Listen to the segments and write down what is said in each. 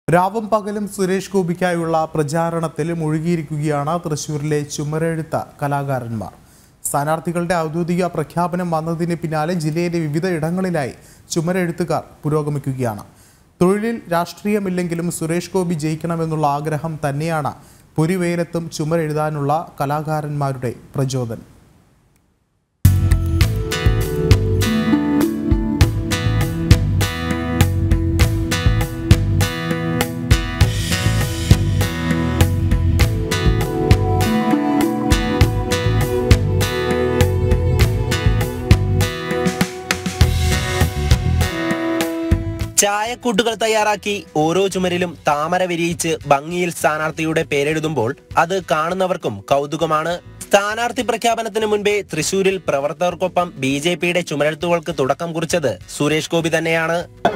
രാവും പകലും സുരേഷ് ഗോപിക്കായുള്ള പ്രചാരണത്തിൽ മുഴുകിയിരിക്കുകയാണ് തൃശൂരിലെ ചുമരെഴുത്ത കലാകാരന്മാർ. സ്ഥാനാർത്ഥികളുടെ ഔദ്യോഗിക പ്രഖ്യാപനം വന്നതിന് പിന്നാലെ ജില്ലയിലെ വിവിധ ഇടങ്ങളിലായി ചുമരെഴുത്തുകാർ പുരോഗമിക്കുകയാണ്. തൊഴിലിൽ രാഷ്ട്രീയമില്ലെങ്കിലും സുരേഷ് ഗോപി ജയിക്കണമെന്നുള്ള ആഗ്രഹം തന്നെയാണ് പൊരിവെയിലത്തും ചുമരെഴുതാനുള്ള കലാകാരന്മാരുടെ പ്രചോദനം. ചായക്കൂട്ടുകൾ തയ്യാറാക്കി ഓരോ ചുമരിലും താമര വിരിയിച്ച് ഭംഗിയിൽ സ്ഥാനാർത്ഥിയുടെ പേരെഴുതുമ്പോൾ അത് കാണുന്നവർക്കും കൗതുകമാണ്. സ്ഥാനാർത്ഥി പ്രഖ്യാപനത്തിന് മുൻപേ തൃശൂരിൽ പ്രവർത്തകർക്കൊപ്പം BJPയുടെ ചുമരെഴുത്തുകൾക്ക് തുടക്കം കുറിച്ചത് സുരേഷ് ഗോപി തന്നെയാണ്.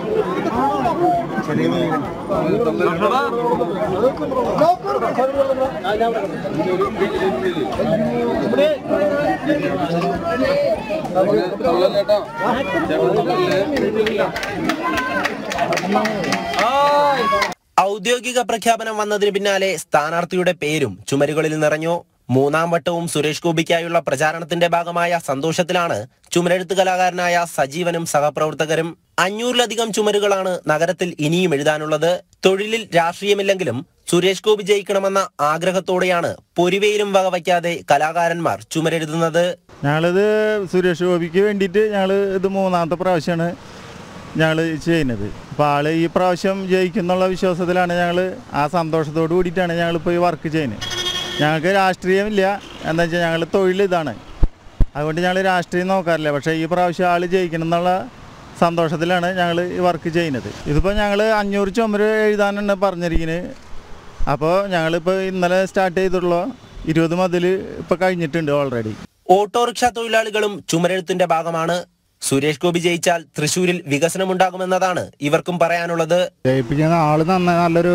ഔദ്യോഗിക പ്രഖ്യാപനം വന്നതിന് പിന്നാലെ സ്ഥാനാർത്ഥിയുടെ പേരും ചുമരുകളിൽ നിറഞ്ഞു. മൂന്നാം വട്ടവും സുരേഷ് ഗോപിക്കായുള്ള പ്രചാരണത്തിന്റെ ഭാഗമായ സന്തോഷത്തിലാണ് ചുമരെഴുത്ത് കലാകാരനായ സജീവനും സഹപ്രവർത്തകരും. 500-ലധികം ചുമരുകളാണ് നഗരത്തിൽ ഇനിയും എഴുതാനുള്ളത്. തൊഴിലിൽ രാഷ്ട്രീയമില്ലെങ്കിലും സുരേഷ് ഗോപി ജയിക്കണമെന്ന ആഗ്രഹത്തോടെയാണ് പൊരിവെയിലും വകവയ്ക്കാതെ കലാകാരന്മാർ ചുമരെഴുതുന്നത്. ഞങ്ങളിത് സുരേഷ് ഗോപിക്ക് വേണ്ടിയിട്ട് ഇത് മൂന്നാമത്തെ പ്രാവശ്യമാണ് ഞങ്ങൾ ചെയ്യുന്നത്. അപ്പോൾ ആൾ ഈ പ്രാവശ്യം ജയിക്കുന്നുള്ള വിശ്വാസത്തിലാണ് ഞങ്ങൾ. ആ സന്തോഷത്തോട് കൂടിയിട്ടാണ് ഞങ്ങളിപ്പോൾ ഈ വർക്ക് ചെയ്യുന്നത്. ഞങ്ങൾക്ക് രാഷ്ട്രീയമില്ല, എന്താ വെച്ചാൽ ഞങ്ങൾ തൊഴിൽ ഇതാണ്. അതുകൊണ്ട് ഞങ്ങൾ രാഷ്ട്രീയം നോക്കാറില്ല. പക്ഷേ ഈ പ്രാവശ്യം ആൾ ജയിക്കണം എന്നുള്ള സന്തോഷത്തിലാണ് ഞങ്ങൾ ഈ വർക്ക് ചെയ്യുന്നത്. ഇതിപ്പോൾ ഞങ്ങൾ 500 ചുമര് എഴുതാനാണ് പറഞ്ഞിരിക്കുന്നത്. അപ്പോൾ ഞങ്ങളിപ്പോൾ ഇന്നലെ സ്റ്റാർട്ട് ചെയ്തിട്ടുള്ള 20 മതിൽ ഇപ്പോൾ കഴിഞ്ഞിട്ടുണ്ട് ഓൾറെഡി. ഓട്ടോറിക്ഷ തൊഴിലാളികളും ചുമരെഴുത്തിന്റെ ഭാഗമാണ്. സുരേഷ് ഗോപി ജയിച്ചാൽ തൃശ്ശൂരിൽ വികസനമുണ്ടാകുമെന്നതാണ് ഇവർക്കും പറയാനുള്ളത്. ജയിപ്പിക്കുന്ന ആള് നല്ലൊരു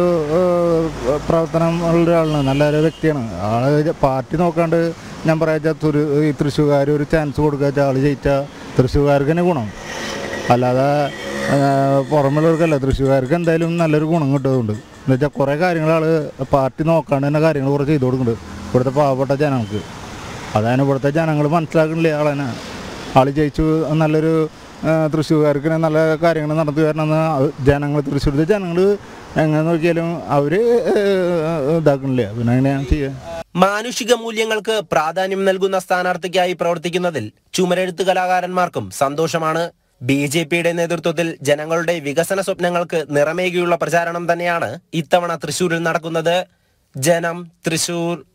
പ്രവർത്തനം ഉള്ള ഒരാളാണ്, നല്ലൊരു വ്യക്തിയാണ്. ആള് പാർട്ടി നോക്കാണ്ട് ഞാൻ പറയാ ഈ തൃശ്ശൂർകാർ ഒരു ചാൻസ് കൊടുക്കുക, ആള് ജയിച്ചാൽ തൃശ്ശൂർകാർക്ക് തന്നെ ഗുണം, അല്ലാതെ പുറമെയുള്ളവർക്കല്ല. തൃശ്ശൂർകാർക്ക് എന്തായാലും നല്ലൊരു ഗുണം കിട്ടുന്നുണ്ട്. എന്ന് വെച്ചാൽ കുറേ കാര്യങ്ങൾ ആള് പാർട്ടി നോക്കാണ്ട് തന്നെ കാര്യങ്ങൾ കുറച്ച് ചെയ്ത് കൊടുക്കുന്നുണ്ട് ഇവിടുത്തെ പാവപ്പെട്ട ജനങ്ങൾക്ക്. അതാണ് ഇവിടുത്തെ ജനങ്ങൾ മനസ്സിലാക്കണില്ലേ ആളെന്നെ. ആൾ ജയിച്ചു നല്ലൊരു തൃശ്ശൂർകാർക്ക് നല്ല കാര്യങ്ങൾ നടത്തി വരണമെന്ന് ജനങ്ങൾ, തൃശ്ശൂരിലെ ജനങ്ങൾ എങ്ങനെ നോക്കിയാലും അവർ ഇതാക്കണില്ല. പിന്നെ എങ്ങനെയാണ് ചെയ്യുക? മാനുഷിക മൂല്യങ്ങൾക്ക് പ്രാധാന്യം നൽകുന്ന സ്ഥാനാർത്ഥിക്കായി പ്രവർത്തിക്കുന്നതിൽ ചുമരെഴുത്ത് കലാകാരന്മാർക്കും സന്തോഷമാണ്. BJPയുടെ നേതൃത്വത്തിൽ ജനങ്ങളുടെ വികസന സ്വപ്നങ്ങൾക്ക് നിറമേകിയുള്ള പ്രചാരണം തന്നെയാണ് ഇത്തവണ തൃശ്ശൂരിൽ നടക്കുന്നത്. ജനം, തൃശ്ശൂർ.